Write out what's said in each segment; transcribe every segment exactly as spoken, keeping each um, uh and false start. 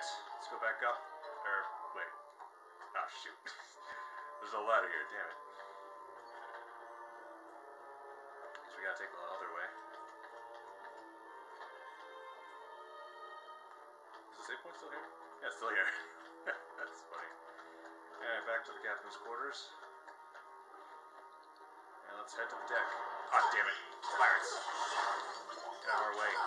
Alright, let's go back up. Or, wait. Ah, shoot. There's a ladder here, damn it. Guess we gotta take the other way. Is the save point still here? Yeah, it's still here. That's funny. Alright, back to the captain's quarters. And let's head to the deck. Ah, damn it. Pirates! Get out of our way.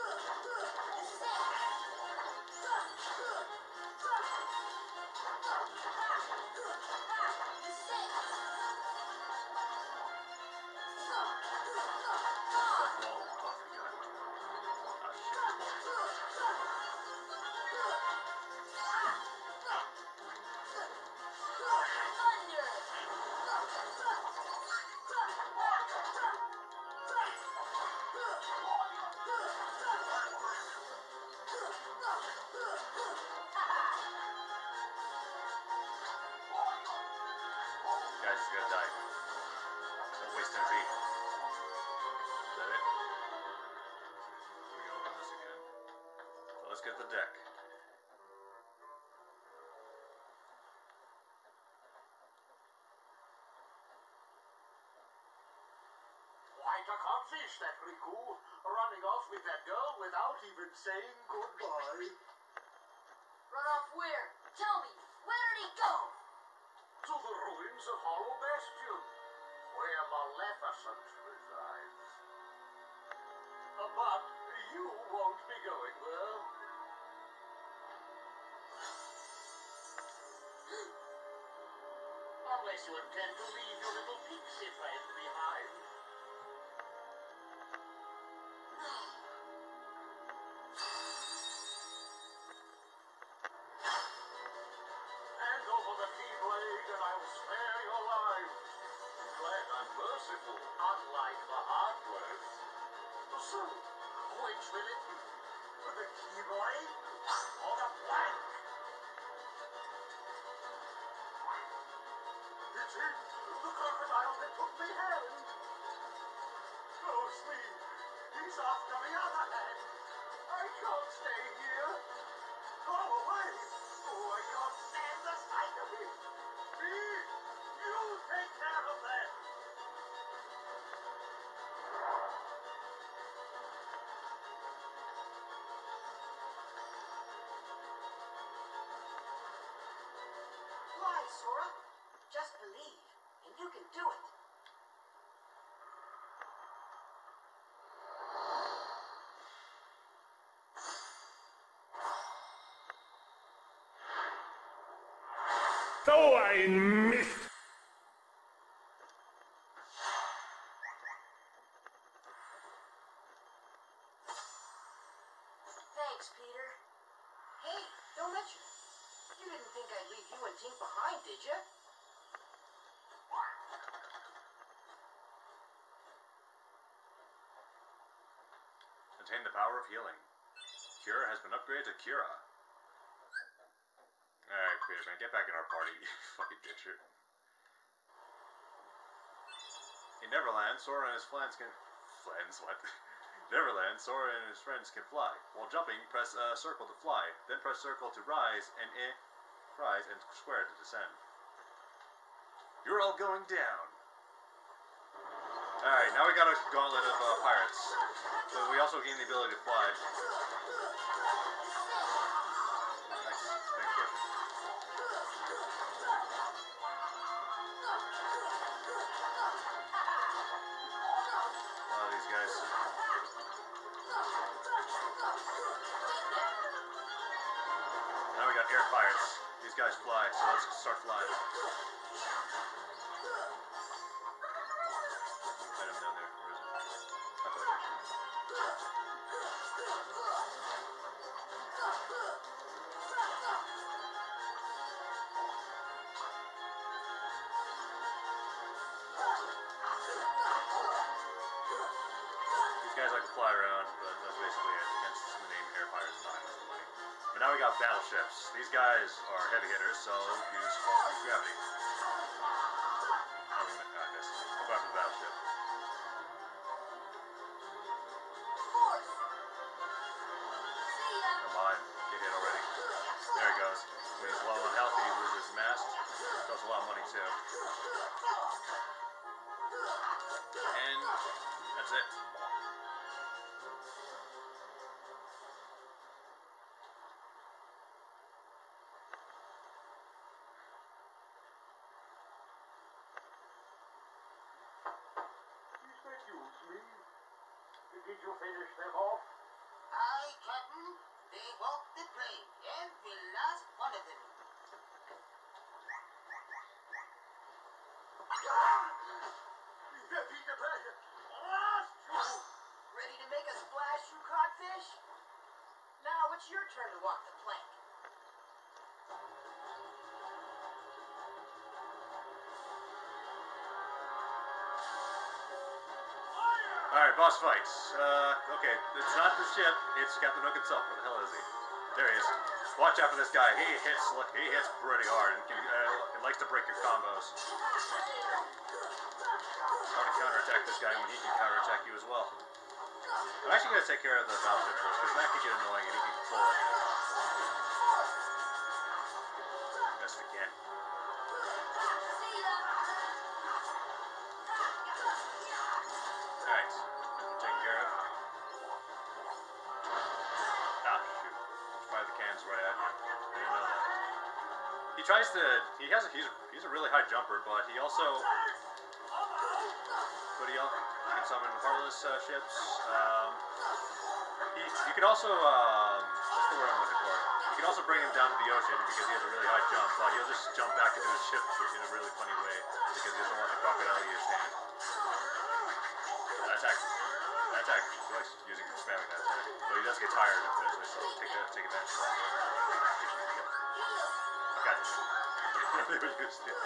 Guys, he's gonna die. Don't waste energy. Is that it? We can open this again. So let's get the deck. Quite a codfish, that Riku. Running off with that girl without even saying goodbye. Run off where? Tell me, where did he go? To the ruins of Hollow Bastion, where Maleficent resides. Uh, but you won't be going there. Unless you intend to leave your little pixie friend behind. Hand over the keyblade and I'll spare your life. Glad I'm merciful, unlike the Heartless. So, which will it be? The keyblade or the plank? It's it, the crocodile that took me hand. Oh, sweet, he's after the other hand. I can't stay here. Go away. Oh, I can't stand the sight of him. Me, you take care of that. Fly, Sora. Just believe, and you can do it. So ein Mist! Thanks, Peter. Hey, don't mention it. You didn't think I'd leave you and Tink behind, did you? Contain the power of healing. Cure has been upgraded to Cura. Alright, Peter, man, get back in our party, you fucking bitcher. In Neverland, Sora and his friends can... Friends, what? Neverland, Sora and his friends can fly. While jumping, press uh, circle to fly. Then press circle to rise, and eh, rise, and square to descend. You're all going down. Alright, now we got a gauntlet of uh, pirates. So we also gain the ability to fly. Nice. Thanks, Griffin. A lot of these guys. Now we got air pirates. These guys fly, so let's start flying. Item down there. Where is it? Up there. These guys like to fly around, but that's basically it. Hence the name Air Pirates Time. But now we got battleships. These guys are heavy hitters, so use, use gravity. Oh, we I missed. I'll go after the battleship. Force! See ya! Come on, get hit already. me. Did you finish them off? Aye, Captain. They walked the plank. Every last one of them. Ready to make a splash, you codfish? Now it's your turn to walk the plank. Alright, boss fights. Uh, okay, it's not the ship, it's Captain Hook himself. Where the hell is he? There he is. Watch out for this guy. He hits he hits pretty hard and can, uh, likes to break your combos. Hard to counterattack this guy when he can counterattack you as well. I'm actually going to take care of the battleship first, because that can get annoying and he can control it. Missed again. Alright, taken care of. Ah, shoot. Fire the cannons right at you. I didn't know that. He tries to, he has a, he's, he's a really high jumper, but he also, but he, he can summon Heartless uh, ships. Um, he, you can also, um, what's the word I'm looking for? You can also bring him down to the ocean because he has a really high jump, but he'll just jump back into his ship in a really funny way because he doesn't want the crocodile to eat his hand. That attack, that attack, he likes using spamming that attack, but he does get tired eventually, so take that, take advantage of that. Okay. They would use it.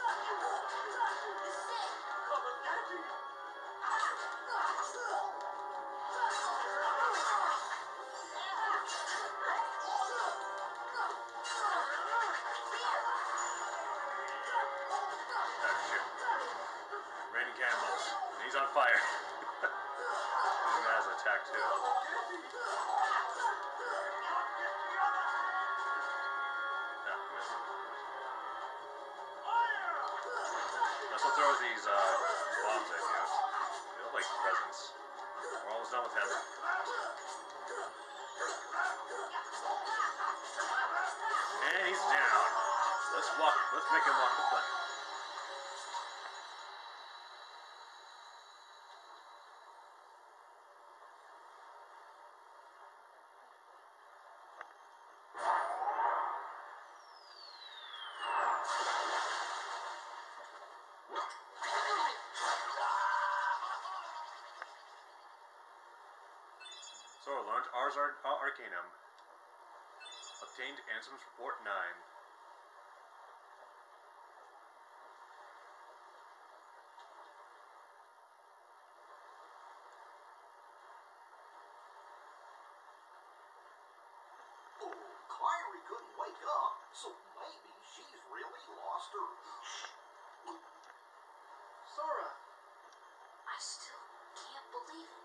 Raining cannonballs. He's on fire. Using that as an attack too. No, missed. He also throws these uh, bombs at you. They look like presents. We're almost done with him. And he's down. Let's walk. Let's make him walk the plank. So learned Ars Ar uh, Arcanum. Obtained Ansem's Report nine. Oh, Kyrie couldn't wake up, so maybe she's really lost her. Sora. I still can't believe it.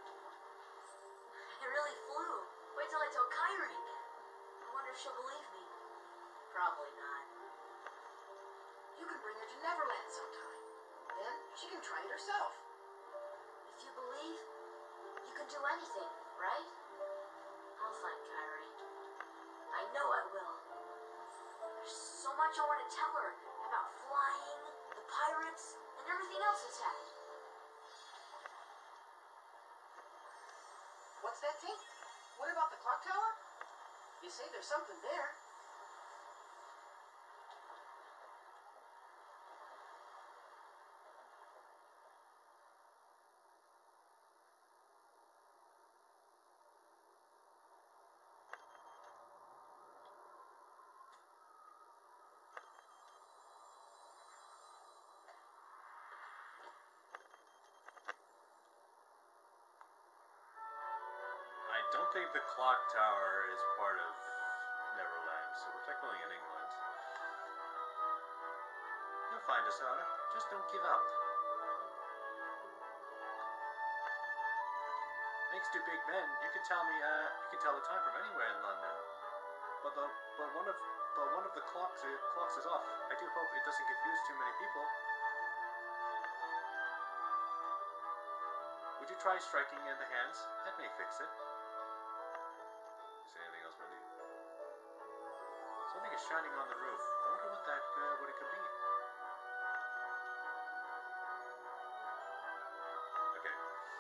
I really flew. Wait till I tell Kyrie. I wonder if she'll believe me. Probably not. You can bring her to Neverland sometime. Then she can try it herself. If you believe, you can do anything, right? I'll find Kyrie. I know I will. There's so much I want to tell her about flying, the pirates, and everything else that's happened. What's that thing? What about the clock tower? You say there's something there. I don't think the clock tower is part of Neverland, so we're technically in England. You'll find us, Anna. Just don't give up. Thanks to Big Ben, you can tell me, uh, you can tell the time from anywhere in London. But the, but one of, but one of the clocks, uh, clocks is off. I do hope it doesn't confuse too many people. Would you try striking in the hands? That may fix it. Anything else, Wendy? Something is shining on the roof. I wonder what that, uh, what it could be. Okay.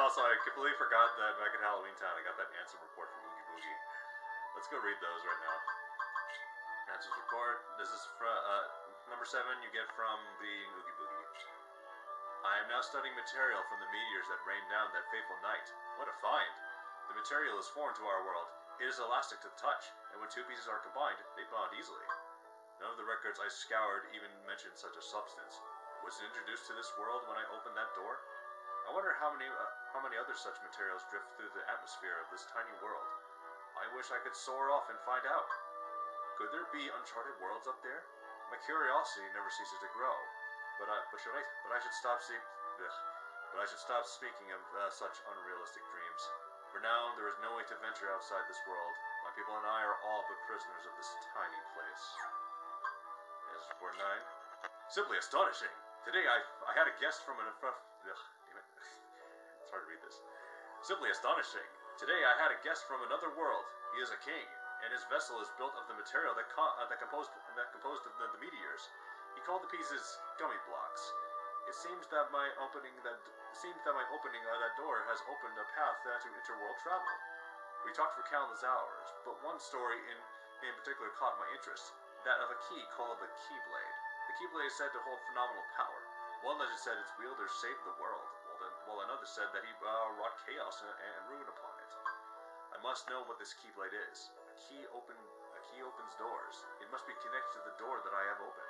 Also, I completely forgot that back in Halloween Town, I got that answer report from Oogie Boogie. Let's go read those right now. Answers report. This is from uh, number seven. You get from the Oogie Boogie. I am now studying material from the meteors that rained down that fateful night. What a find! The material is foreign to our world. It is elastic to the touch, and when two pieces are combined, they bond easily. None of the records I scoured even mentioned such a substance. Was it introduced to this world when I opened that door? I wonder how many uh, how many other such materials drift through the atmosphere of this tiny world. I wish I could soar off and find out. Could there be uncharted worlds up there? My curiosity never ceases to grow. But I but should I but I should stop see, ugh, but I should stop speaking of uh, such unrealistic dreams. For now, there is no way to venture outside this world. My people and I are all but prisoners of this tiny place. Answers report nine. Simply astonishing. Today I I had a guest from an ugh, damn it. It's hard to read this. Simply astonishing. Today I had a guest from another world. He is a king, and his vessel is built of the material that co uh, that composed that composed of the, the meteors. He called the pieces gummy blocks. It seems that my opening that it seems that my opening of that door has opened a path uh, to interworld travel. We talked for countless hours, but one story in in particular caught my interest. That of a key called the Keyblade. The Keyblade is said to hold phenomenal power. One legend said its wielder saved the world, while, then, while another said that he uh, wrought chaos and, and ruin upon it. I must know what this Keyblade is. A key open a key opens doors. It must be connected to the door that I have opened.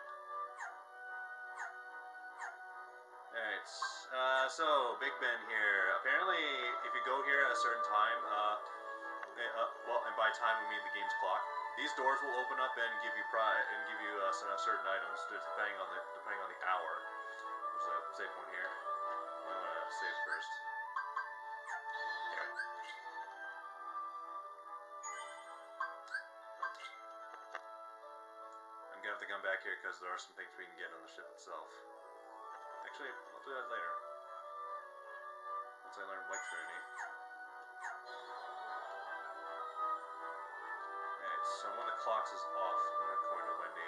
Alright, uh, so, Big Ben here. Apparently, if you go here at a certain time, uh, uh, well, and by time we mean the game's clock, these doors will open up and give you pri and give you uh, some, uh, certain items depending on the depending on the hour. There's a save point here. I want to save first. Anyway. I'm gonna have to come back here because there are some things we can get on the ship itself. Actually, I'll do that later. Once I learn White Trinity. Alright, so when the clocks is off, I'm gonna go into Wendy.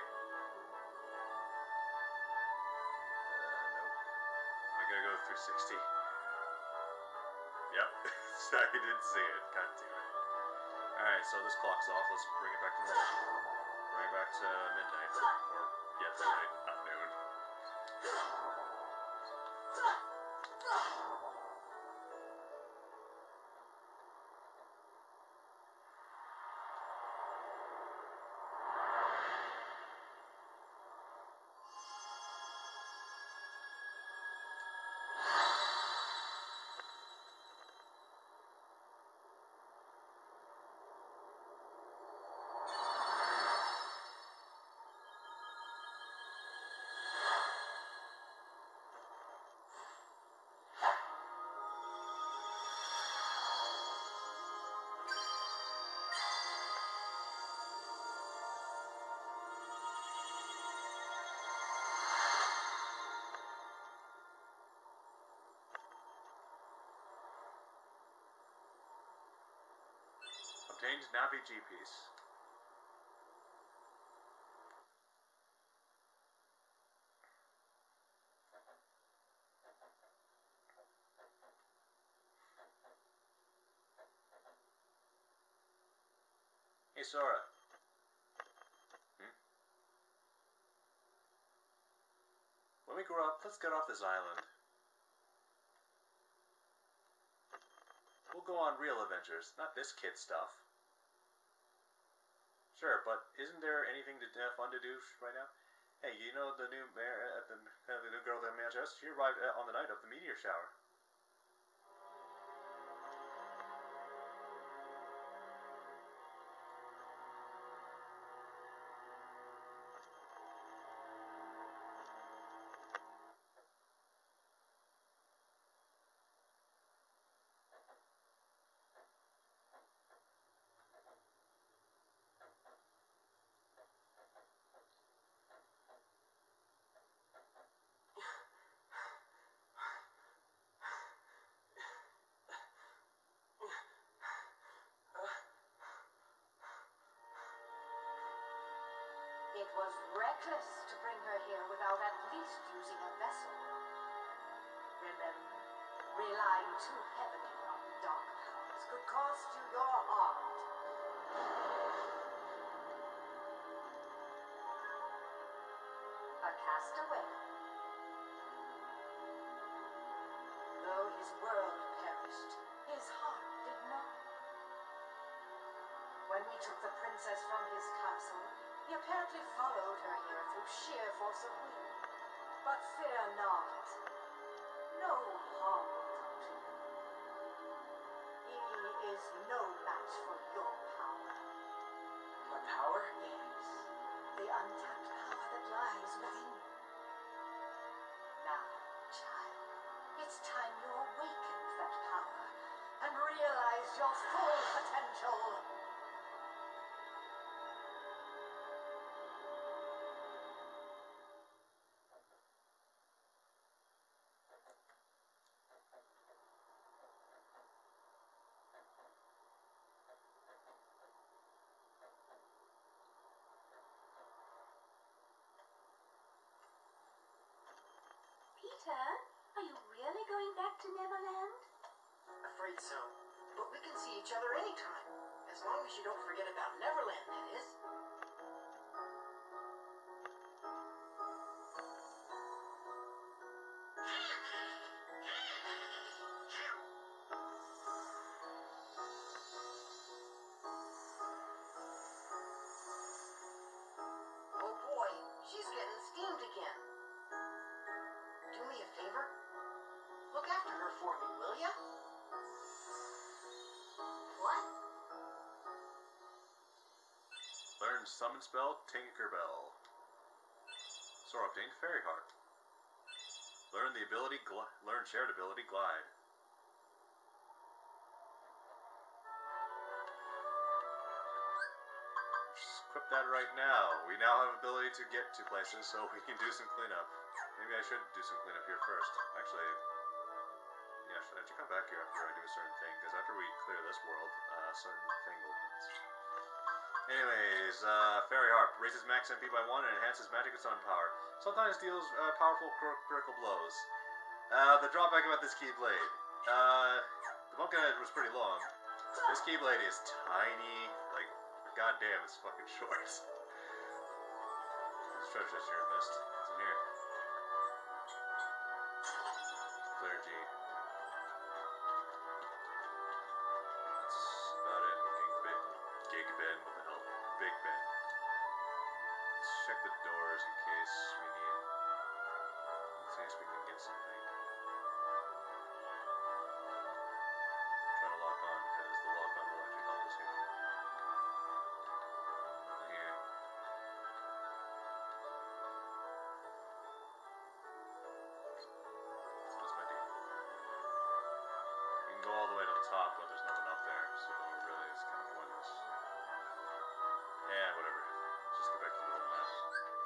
Uh, nope. I gotta go three sixty. Yep. I didn't see it. God damn it. Alright, so this clock's off. Let's bring it back to normal. Bring it back to midnight. Or, yeah, midnight, not noon. Obtained Navi G-piece. Hey, Sora. Hmm? When we grow up, let's get off this island. We'll go on real adventures, not this kid stuff. Sure, but isn't there anything to, uh, fun to do right now? Hey, you know the new mayor, uh, the, uh, the new girl at the mayor's house? She arrived uh, on the night of the meteor shower. It was reckless to bring her here without at least using a vessel. Remember? Relying too heavily on dark powers could cost you your heart. A castaway. Though his world perished, his heart did not. When we took the princess from his castle, he apparently followed her here through sheer force of will. But fear not. No harm will come to you. He is no match for your power. My power? Yes, the untapped power that lies within you. Now, child, it's time you awakened that power and realize your full potential. Peter, are you really going back to Neverland? Afraid so. But we can see each other anytime. As long as you don't forget about Neverland, that is. Oh boy, she's getting steamed again. Do me a favor. Look after her for me, will ya? What? Learn Summon Spell, Tinkerbell. Sora obtained Fairy Heart. Learn the ability, gl- learn shared ability, Glide. Just equip that right now. We now have ability to get to places, so we can do some cleanup. Maybe I should do some cleanup here first. Actually, yeah, should I should come back here after I do a certain thing? Because after we clear this world, uh, a certain thing opens. Anyways, uh, Fairy Harp raises max M P by one and enhances magic and stun power. Sometimes deals uh, powerful cr critical blows. Uh, the drawback about this Keyblade, uh, the Pumpkinhead was pretty long. This Keyblade is tiny, like, goddamn, it's fucking short. There's treasure chest here I missed. What's in here? Clergy. That's about it. Gig Ben. Gig Ben? What the hell? Big Ben. Let's check the doors in case we need. In case we can get something. Try to lock on because the lock on will actually help us here. Not here. What's my deal? We can go all the way to the top, but there's nothing up there, so really it's kind of pointless. Yeah, whatever. Let's just go back to the world map.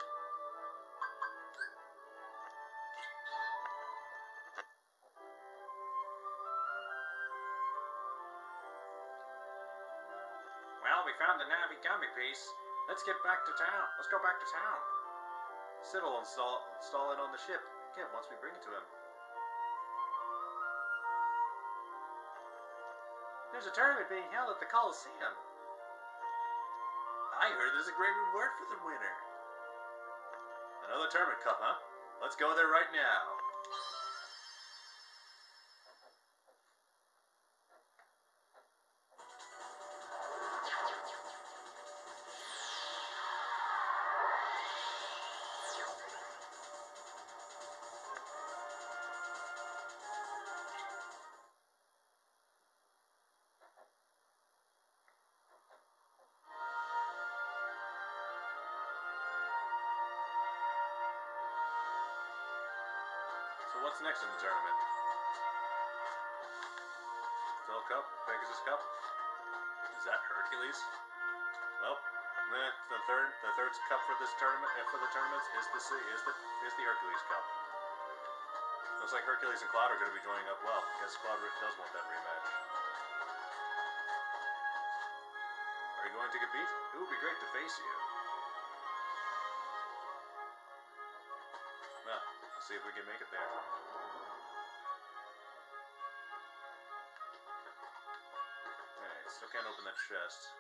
Well, we found the Navigami piece. Let's get back to town. Let's go back to town. Sid will install, install it on the ship again once we bring it to him. There's a tournament being held at the Coliseum. I heard there's a great reward for the winner. Another tournament cup, huh? Let's go there right now. So what's next in the tournament? Phil Cup? Pegasus Cup? Is that Hercules? Well, eh, the third the third cup for this tournament uh, for the tournaments is the is the is the Hercules Cup. Looks like Hercules and Cloud are going to be joining up well. Guess Cloud does want that rematch. Are you going to compete? It would be great to face you. Well, we'll see if we can make it there. Still can't open that chest.